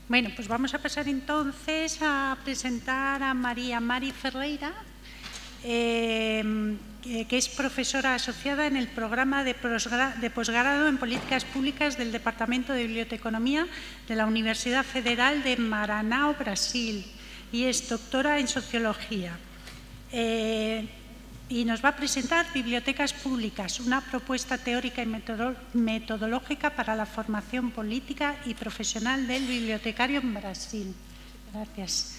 Bueno, pues vamos a pasar entonces a presentar a María Mari Ferreira, que es profesora asociada en el programa de posgrado en Políticas Públicas del Departamento de Biblioteconomía de la Universidad Federal de Maranhão, Brasil, y es doctora en Sociología. Y nos va a presentar Bibliotecas Públicas, una propuesta teórica y metodológica para la formación política y profesional del bibliotecario en Brasil. Gracias.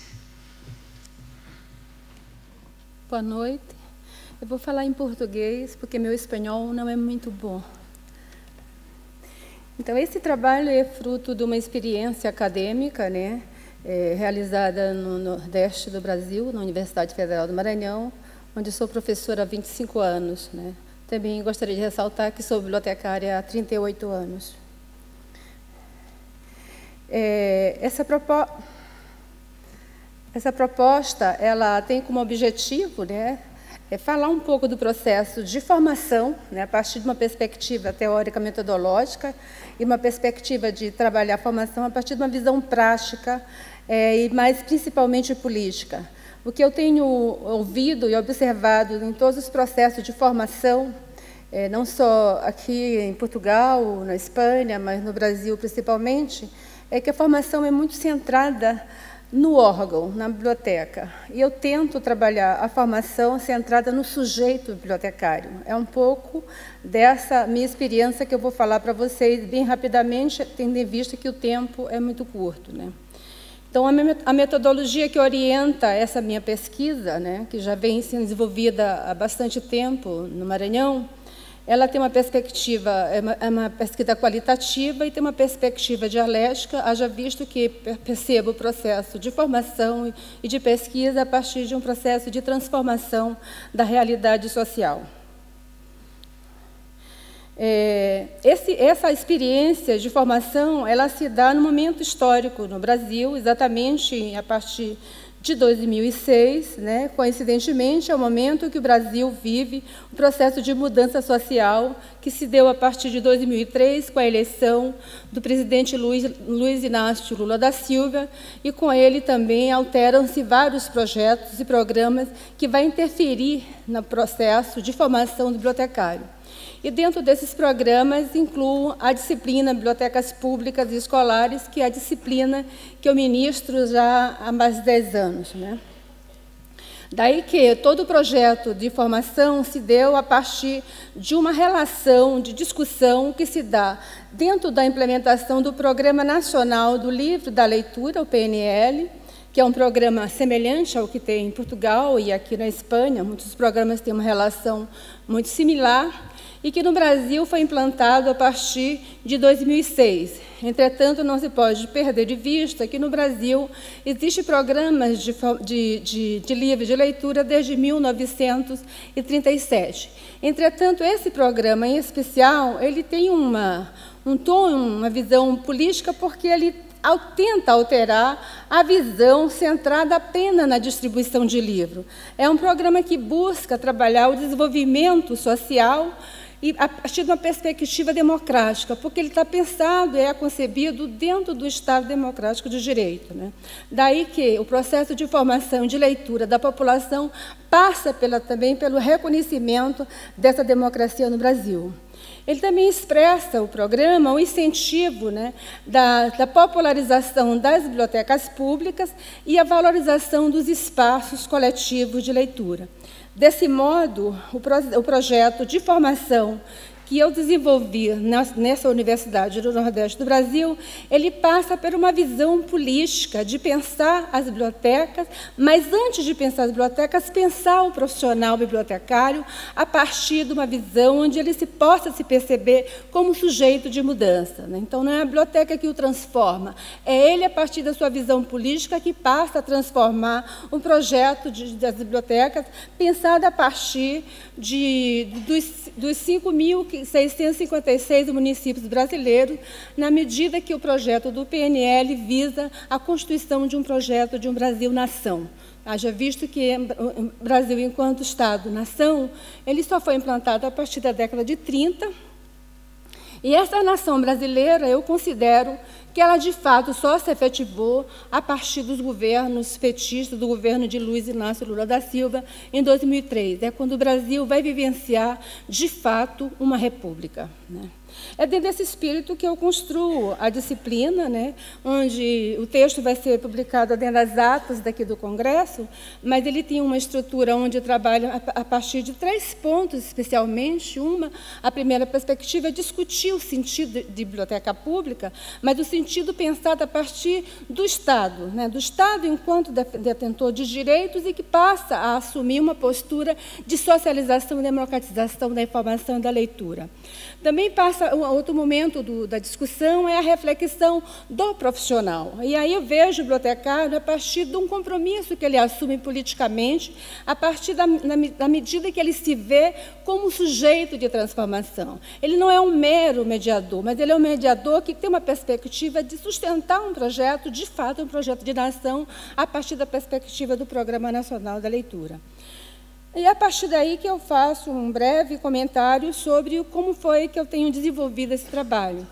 Boa noite. Eu vou falar em português, porque meu espanhol não é muito bom. Então, esse trabalho é fruto de uma experiência acadêmica, né, realizada no Nordeste do Brasil, na Universidade Federal do Maranhão, onde sou professora há 25 anos. Né? Também gostaria de ressaltar que sou bibliotecária há 38 anos. Essa proposta ela tem como objetivo, né, falar um pouco do processo de formação, né, a partir de uma perspectiva teórica metodológica e uma perspectiva de trabalhar a formação a partir de uma visão prática e mais principalmente política. O que eu tenho ouvido e observado em todos os processos de formação, não só aqui em Portugal, na Espanha, mas no Brasil principalmente, é que a formação é muito centrada no órgão, na biblioteca. E eu tento trabalhar a formação centrada no sujeito bibliotecário. É um pouco dessa minha experiência que eu vou falar para vocês bem rapidamente, tendo em vista que o tempo é muito curto, né? Então, a metodologia que orienta essa minha pesquisa, né, que já vem sendo desenvolvida há bastante tempo no Maranhão, ela tem uma perspectiva, é uma pesquisa qualitativa e tem uma perspectiva dialética, haja visto que percebo o processo de formação e de pesquisa a partir de um processo de transformação da realidade social. Essa experiência de formação, ela se dá no momento histórico no Brasil, exatamente a partir de 2006, né, coincidentemente, é o momento que o Brasil vive o processo de mudança social que se deu a partir de 2003, com a eleição do presidente Luiz Inácio Lula da Silva, e com ele também alteram-se vários projetos e programas que vão interferir no processo de formação do bibliotecário. E dentro desses programas incluo a disciplina Bibliotecas Públicas e Escolares, que é a disciplina que eu ministro já há mais de 10 anos. Né? Daí que todo o projeto de formação se deu a partir de uma relação de discussão que se dá dentro da implementação do Programa Nacional do Livro da Leitura, o PNL, que é um programa semelhante ao que tem em Portugal e aqui na Espanha. Muitos programas têm uma relação muito similar, e que no Brasil foi implantado a partir de 2006. Entretanto, não se pode perder de vista que no Brasil existem programas de livro de leitura desde 1937. Entretanto, esse programa em especial, ele tem um tom, uma visão política, porque ele tenta alterar a visão centrada apenas na distribuição de livro. É um programa que busca trabalhar o desenvolvimento social e a partir de uma perspectiva democrática, porque ele está pensado e é concebido dentro do Estado democrático de direito. Né? Daí que o processo de formação e de leitura da população passa também pelo reconhecimento dessa democracia no Brasil. Ele também expressa, o programa, o incentivo, né, da popularização das bibliotecas públicas e a valorização dos espaços coletivos de leitura. Desse modo, o projeto de formação que eu desenvolvi nessa Universidade do Nordeste do Brasil, ele passa por uma visão política de pensar as bibliotecas, mas antes de pensar as bibliotecas, pensar o profissional bibliotecário a partir de uma visão onde ele possa se perceber como sujeito de mudança. Né? Então, não é a biblioteca que o transforma, é ele, a partir da sua visão política, que passa a transformar um projeto das bibliotecas pensado a partir dos 5.656 municípios brasileiros, na medida que o projeto do PNL visa a constituição de um projeto de um Brasil-nação. Haja visto que o Brasil, enquanto Estado-nação, ele só foi implantado a partir da década de 30, e essa nação brasileira, eu considero que que ela, de fato, só se efetivou a partir dos governos petistas, do governo de Luiz Inácio Lula da Silva, em 2003. É quando o Brasil vai vivenciar, de fato, uma república, né? É dentro desse espírito que eu construo a disciplina, né, onde o texto vai ser publicado dentro das atas daqui do Congresso, mas ele tem uma estrutura onde eu trabalho a partir de 3 pontos, especialmente. A primeira perspectiva é discutir o sentido de biblioteca pública, mas o sentido pensado a partir do Estado, né, do Estado enquanto detentor de direitos e que passa a assumir uma postura de socialização e democratização da informação e da leitura. Também passa, outro momento da discussão é a reflexão do profissional. E aí eu vejo o bibliotecário a partir de um compromisso que ele assume politicamente, a partir da medida que ele se vê como sujeito de transformação. Ele não é um mero mediador, mas ele é um mediador que tem uma perspectiva de sustentar um projeto, de fato, um projeto de nação, a partir da perspectiva do Programa Nacional da Leitura. E é a partir daí que eu faço um breve comentário sobre como foi que eu tenho desenvolvido esse trabalho.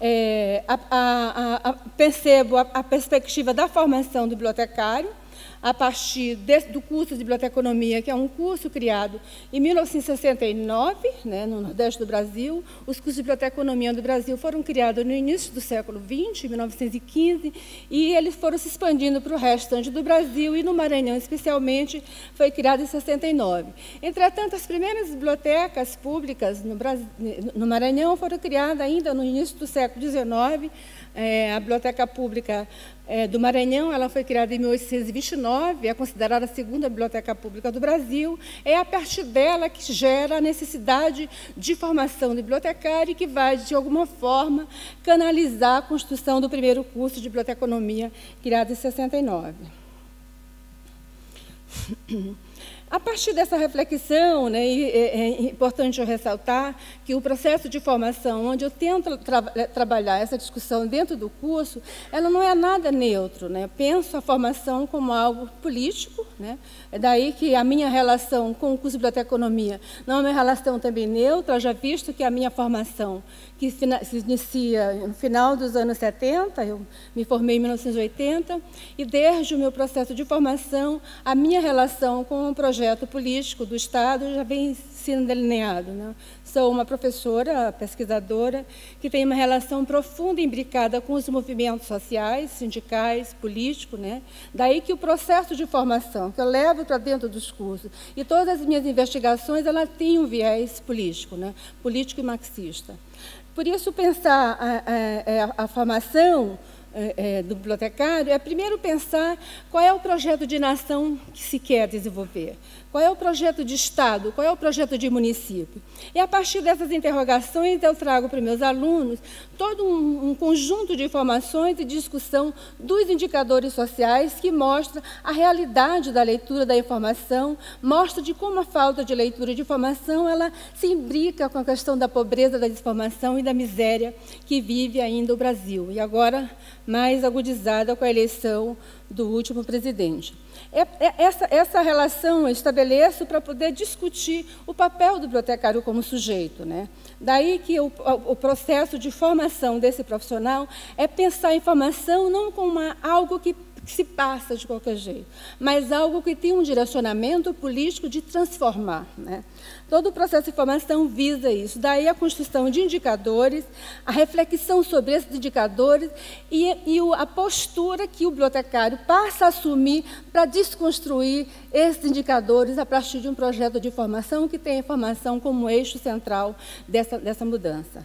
Percebo a perspectiva da formação do bibliotecário, a partir do curso de biblioteconomia, que é um curso criado em 1969, né, no Nordeste do Brasil. Os cursos de biblioteconomia do Brasil foram criados no início do século XX, em 1915, e eles foram se expandindo para o restante do Brasil, e no Maranhão, especialmente, foi criado em 69. Entretanto, as primeiras bibliotecas públicas no Maranhão foram criadas ainda no início do século XIX. A Biblioteca Pública do Maranhão, ela foi criada em 1829, é considerada a segunda biblioteca pública do Brasil. É a partir dela que gera a necessidade de formação de bibliotecário, que vai, de alguma forma, canalizar a construção do primeiro curso de biblioteconomia, criado em 69. A partir dessa reflexão, né, é importante eu ressaltar que o processo de formação, onde eu tento trabalhar essa discussão dentro do curso, ela não é nada neutro, né? Penso a formação como algo político, né? É daí que a minha relação com o curso de biblioteconomia não é uma relação também neutra, já visto que a minha formação, que se inicia no final dos anos 70, eu me formei em 1980, e desde o meu processo de formação, a minha relação com o projeto político do Estado já vem sendo delineado, né? Sou uma professora, pesquisadora, que tem uma relação profunda e imbricada com os movimentos sociais, sindicais, políticos, né? Daí que o processo de formação que eu levo para dentro dos cursos e todas as minhas investigações, ela tem um viés político, né? Político e marxista. Por isso, pensar a formação do bibliotecário é primeiro pensar qual é o projeto de nação que se quer desenvolver, qual é o projeto de Estado, qual é o projeto de município. E, a partir dessas interrogações, eu trago para os meus alunos todo um conjunto de informações e discussão dos indicadores sociais que mostra a realidade da leitura da informação, mostra de como a falta de leitura de informação ela se imbrica com a questão da pobreza, da desinformação e da miséria que vive ainda o Brasil. E agora, mais agudizada com a eleição do último presidente. Essa relação eu estabeleço para poder discutir o papel do bibliotecário como sujeito, né? Daí que o processo de formação desse profissional é pensar a informação não como algo que se passa de qualquer jeito, mas algo que tem um direcionamento político de transformar, né? Todo o processo de formação visa isso. Daí a construção de indicadores, a reflexão sobre esses indicadores e a postura que o bibliotecário passa a assumir para desconstruir esses indicadores a partir de um projeto de formação que tem a informação como eixo central dessa mudança.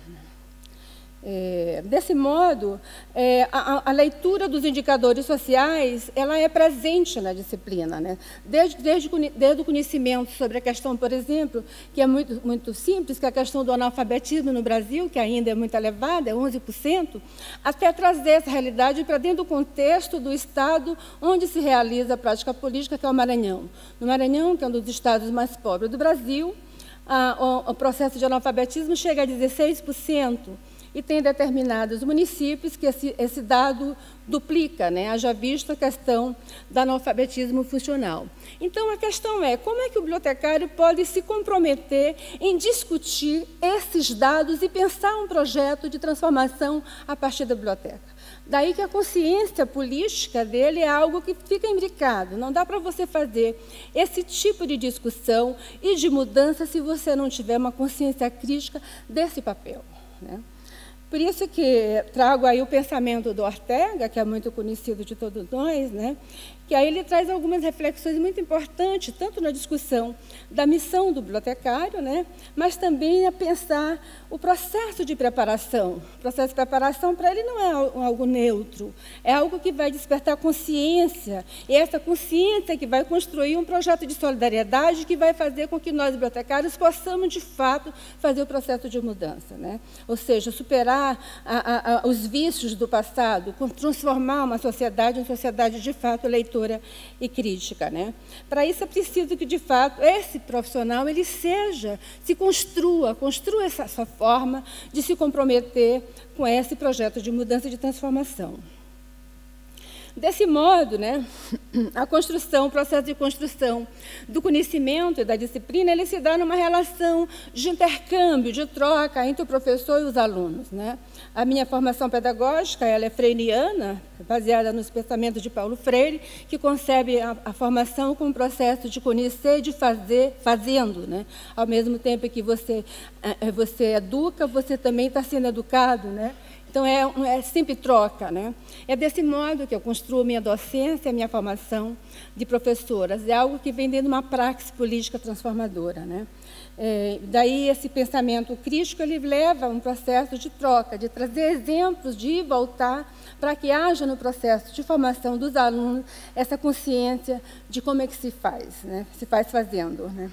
Desse modo, a leitura dos indicadores sociais ela é presente na disciplina, né? Desde o conhecimento sobre a questão, por exemplo, que é muito simples, que é a questão do analfabetismo no Brasil, que ainda é muito elevada, é 11%, até trazer essa realidade para dentro do contexto do Estado onde se realiza a prática política, que é o Maranhão. No Maranhão, que é um dos estados mais pobres do Brasil, o processo de analfabetismo chega a 16%, e tem determinados municípios que esse dado duplica, né? Haja visto a questão do analfabetismo funcional. Então, a questão é, como é que o bibliotecário pode se comprometer em discutir esses dados e pensar um projeto de transformação a partir da biblioteca? Daí que a consciência política dele é algo que fica imbricado. Não dá para você fazer esse tipo de discussão e de mudança se você não tiver uma consciência crítica desse papel, né? Por isso que trago aí o pensamento do Ortega, que é muito conhecido de todos nós, né? Que aí ele traz algumas reflexões muito importantes, tanto na discussão da missão do bibliotecário, né? Mas também a pensar o processo de preparação. O processo de preparação, para ele, não é algo neutro, é algo que vai despertar consciência, e essa consciência que vai construir um projeto de solidariedade que vai fazer com que nós, bibliotecários, possamos, de fato, fazer o processo de mudança, né? Ou seja, superar os vícios do passado, transformar uma sociedade em sociedade, de fato, leitora e crítica, né? Para isso é preciso que, de fato, esse profissional ele se construa essa forma de se comprometer com esse projeto de mudança e de transformação. Desse modo, né, o processo de construção do conhecimento e da disciplina, ele se dá numa relação de intercâmbio, de troca entre o professor e os alunos, né? A minha formação pedagógica ela é freiriana, baseada nos pensamentos de Paulo Freire, que concebe a formação como um processo de conhecer e de fazer, fazendo, né? Ao mesmo tempo que você educa, você também está sendo educado, né? Então, é sempre troca, né? É desse modo que eu construo minha docência, a minha formação de professoras. É algo que vem dentro de uma praxis política transformadora, né? Daí, esse pensamento crítico, ele leva a um processo de troca, de trazer exemplos, de ir e voltar, para que haja no processo de formação dos alunos essa consciência de como é que se faz, né? Se faz fazendo, né?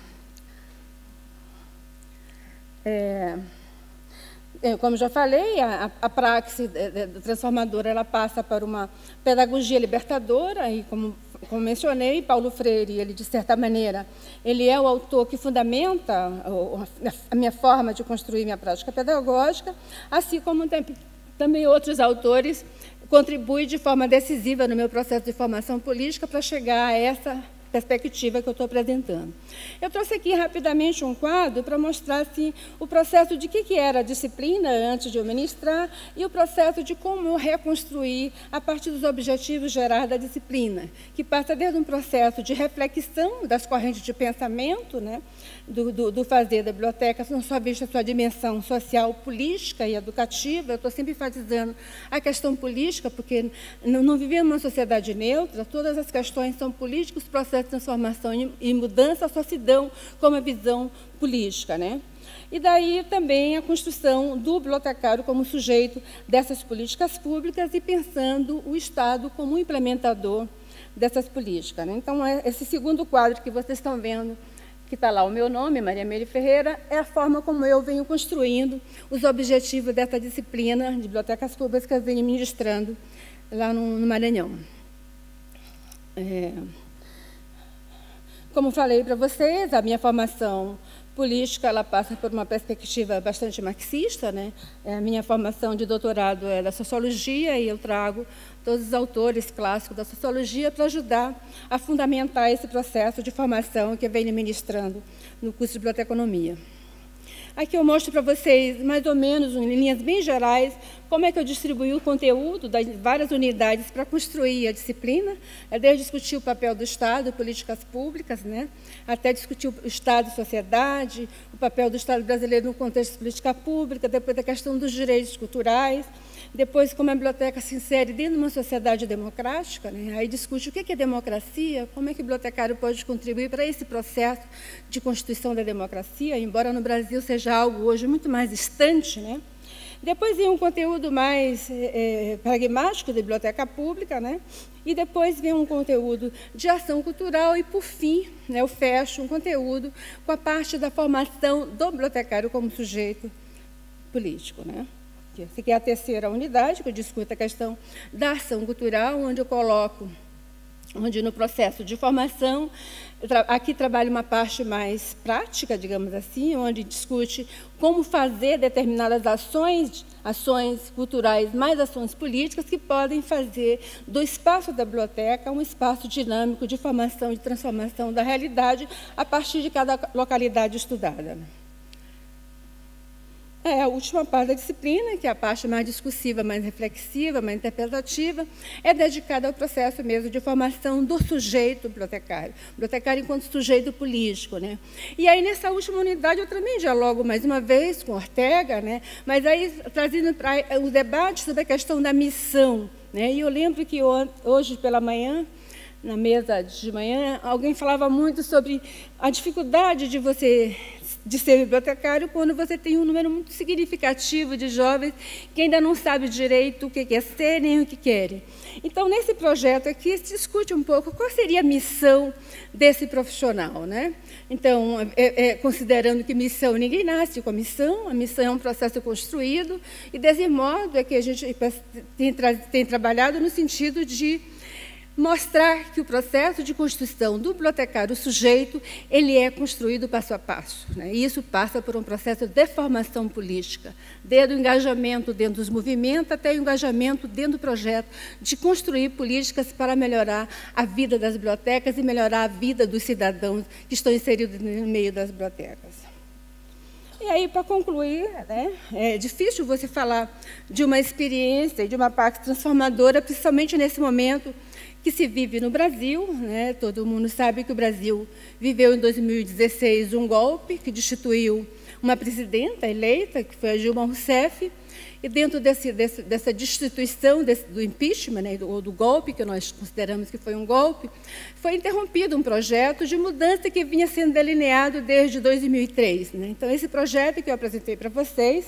Como já falei, a praxis transformadora ela passa por uma pedagogia libertadora, e como mencionei, Paulo Freire, ele, de certa maneira, ele é o autor que fundamenta a minha forma de construir minha prática pedagógica, assim como também outros autores contribuem de forma decisiva no meu processo de formação política para chegar a essa perspectiva que eu estou apresentando. Eu trouxe aqui rapidamente um quadro para mostrar assim, o processo de que era a disciplina antes de eu ministrar e o processo de como reconstruir a partir dos objetivos gerais da disciplina, que passa desde um processo de reflexão das correntes de pensamento, né, do fazer da biblioteca, não só vista a sua dimensão social, política e educativa. Eu estou sempre enfatizando a questão política, porque não vivemos uma sociedade neutra, todas as questões são políticas, processos de transformação e mudança só se dão com uma visão política, né? E daí também a construção do bibliotecário como sujeito dessas políticas públicas e pensando o Estado como implementador dessas políticas, né? Então, esse segundo quadro que vocês estão vendo, que está lá o meu nome, Maria Meire Ferreira, é a forma como eu venho construindo os objetivos dessa disciplina de bibliotecas públicas que eu venho ministrando lá no Maranhão. Como falei para vocês, a minha formação política ela passa por uma perspectiva bastante marxista, né? A minha formação de doutorado é da sociologia e eu trago todos os autores clássicos da sociologia para ajudar a fundamentar esse processo de formação que eu venho ministrando no curso de biblioteconomia. Aqui eu mostro para vocês, mais ou menos, em linhas bem gerais, como é que eu distribuí o conteúdo das várias unidades para construir a disciplina, desde discutir o papel do Estado, políticas públicas, né, até discutir o Estado e sociedade, o papel do Estado brasileiro no contexto de política pública, depois a questão dos direitos culturais, depois como a biblioteca se insere dentro de uma sociedade democrática, né, aí discute o que é democracia, como é que o bibliotecário pode contribuir para esse processo de constituição da democracia, embora no Brasil seja algo hoje muito mais distante, né? Depois vem um conteúdo mais pragmático da biblioteca pública, né? E depois vem um conteúdo de ação cultural e, por fim, né, eu fecho um conteúdo com a parte da formação do bibliotecário como sujeito político, né? Essa aqui é a terceira unidade, que eu discuto a questão da ação cultural, onde eu coloco onde no processo de formação, aqui trabalho uma parte mais prática, digamos assim, onde discute como fazer determinadas ações culturais, mais ações políticas, que podem fazer do espaço da biblioteca um espaço dinâmico de formação e de transformação da realidade a partir de cada localidade estudada. A última parte da disciplina, que é a parte mais discursiva, mais reflexiva, mais interpretativa, é dedicada ao processo mesmo de formação do sujeito bibliotecário enquanto sujeito político, né? E aí, nessa última unidade, eu também dialogo mais uma vez com Ortega, né? Mas aí trazendo para o debate sobre a questão da missão, né? E eu lembro que hoje pela manhã, na mesa de manhã, alguém falava muito sobre a dificuldade de ser bibliotecário quando você tem um número muito significativo de jovens que ainda não sabem direito o que quer ser nem o que querem. Então, nesse projeto aqui, se discute um pouco qual seria a missão desse profissional, né? Então, considerando que missão, ninguém nasce com a missão é um processo construído, e desse modo é que a gente tem trabalhado no sentido de mostrar que o processo de construção do bibliotecário sujeito, ele é construído passo a passo, né? E isso passa por um processo de formação política, desde o engajamento dentro dos movimentos até o engajamento dentro do projeto de construir políticas para melhorar a vida das bibliotecas e melhorar a vida dos cidadãos que estão inseridos no meio das bibliotecas. E aí, para concluir, né, é difícil você falar de uma experiência, de uma parte transformadora, principalmente nesse momento que se vive no Brasil, né? Todo mundo sabe que o Brasil viveu em 2016 um golpe que destituiu uma presidenta eleita, que foi a Dilma Rousseff, e dentro dessa destituição, do impeachment, né, ou do golpe, que nós consideramos que foi um golpe, foi interrompido um projeto de mudança que vinha sendo delineado desde 2003. Né? Então, esse projeto que eu apresentei para vocês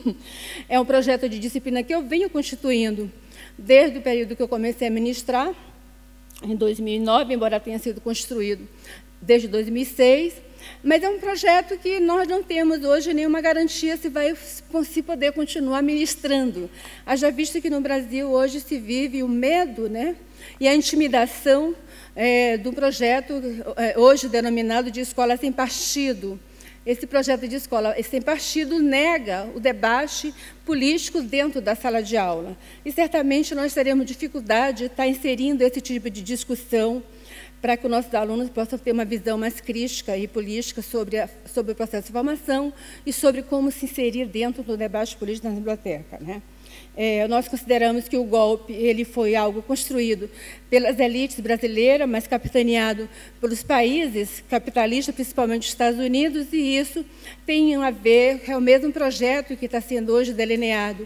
é um projeto de disciplina que eu venho constituindo desde o período que eu comecei a ministrar, em 2009, embora tenha sido construído desde 2006, mas é um projeto que nós não temos hoje nenhuma garantia se vai se poder continuar ministrando. Haja visto que no Brasil hoje se vive o medo, né, e a intimidação do projeto hoje denominado de escola sem partido. Esse projeto de escola sem partido nega o debate político dentro da sala de aula. E, certamente, nós teremos dificuldade de estar inserindo esse tipo de discussão para que os nossos alunos possam ter uma visão mais crítica e política sobre o processo de formação e sobre como se inserir dentro do debate político na biblioteca, né? Nós consideramos que o golpe ele foi algo construído pelas elites brasileiras, mas capitaneado pelos países capitalistas, principalmente os Estados Unidos, e isso tem a ver, é o mesmo projeto que está sendo hoje delineado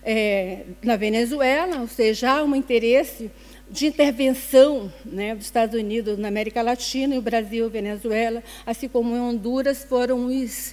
na Venezuela, ou seja, há um interesse de intervenção, né, dos Estados Unidos na América Latina, e o Brasil, Venezuela, assim como em Honduras, foram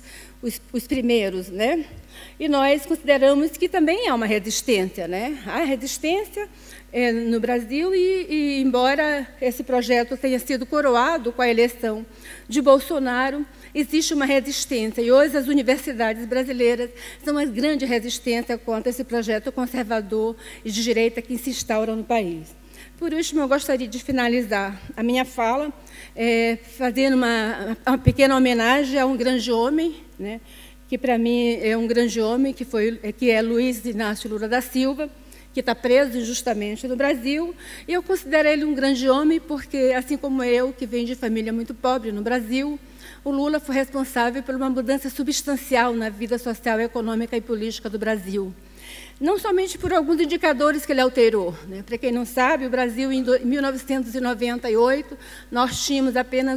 os primeiros, né? E nós consideramos que também há uma resistência, né? Há resistência no Brasil e, embora esse projeto tenha sido coroado com a eleição de Bolsonaro, existe uma resistência. E hoje as universidades brasileiras são uma grande resistência contra esse projeto conservador e de direita que se instaura no país. Por último, eu gostaria de finalizar a minha fala fazendo uma pequena homenagem a um grande homem, né, que para mim é um grande homem, que é Luiz Inácio Lula da Silva, que está preso injustamente no Brasil. E eu considero ele um grande homem porque, assim como eu, que venho de família muito pobre no Brasil, o Lula foi responsável por uma mudança substancial na vida social, econômica e política do Brasil. Não somente por alguns indicadores que ele alterou, né? Para quem não sabe, o Brasil, em 1998, nós tínhamos apenas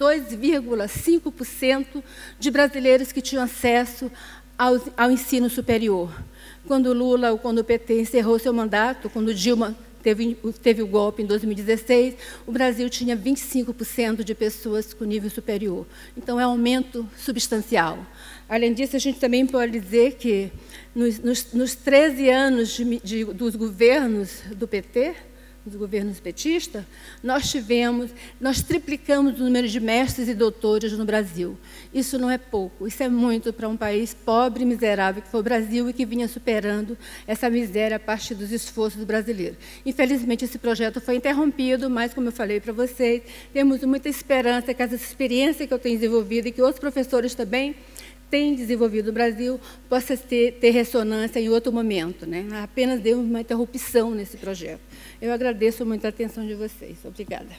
2,5% de brasileiros que tinham acesso ao ensino superior. Quando o Lula ou quando o PT encerrou seu mandato, quando Dilma teve o golpe em 2016, o Brasil tinha 25% de pessoas com nível superior. Então, é um aumento substancial. Além disso, a gente também pode dizer que, nos 13 anos dos governos do PT, dos governos petistas, nós triplicamos o número de mestres e doutores no Brasil. Isso não é pouco, isso é muito para um país pobre e miserável que foi o Brasil e que vinha superando essa miséria a partir dos esforços brasileiros. Infelizmente, esse projeto foi interrompido, mas, como eu falei para vocês, temos muita esperança que essa experiência que eu tenho desenvolvido e que outros professores também têm desenvolvido no Brasil possa ter ressonância em outro momento, né? Apenas deu uma interrupção nesse projeto. Eu agradeço muito a atenção de vocês. Obrigada.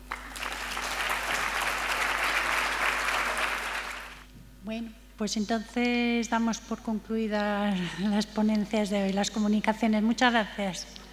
Bueno, pues entonces damos por concluidas las ponencias de hoy, las comunicaciones. Muchas gracias.